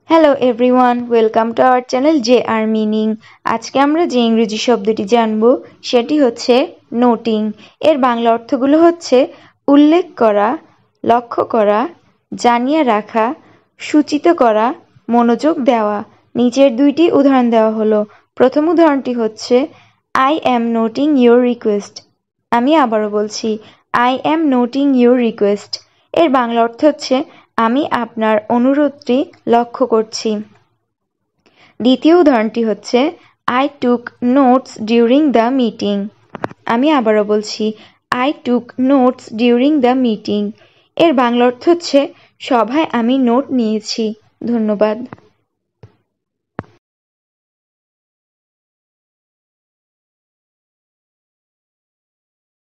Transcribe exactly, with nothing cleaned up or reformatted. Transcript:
Hello everyone, welcome to our channel J R meaning. আজকে আমরা যে ইংরেজি শব্দটি জানব সেটি হচ্ছে নোটিং। এর বাংলা অর্থগুলো হচ্ছে উল্লেখ করা, লক্ষ্য করা, জানিয়ে রাখা, সূচিত করা, মনোযোগ দেওয়া। নিচের দুইটি উদাহরণ দেওয়া হলো। প্রথম উদাহরণটি হচ্ছে I am noting your request. আমি আবারও বলছি, I am noting your request. এর বাংলা অর্থ হচ্ছে আমি আপনার অনুরোধটি লক্ষ্য করছি। দ্বিতীয় উদাহরণটি হচ্ছে I took notes during the meeting. আমি আবারও বলছি, I took notes during the meeting. এর বাংলা অর্থ হচ্ছে সভায় আমি নোট নিয়েছি। ধন্যবাদ।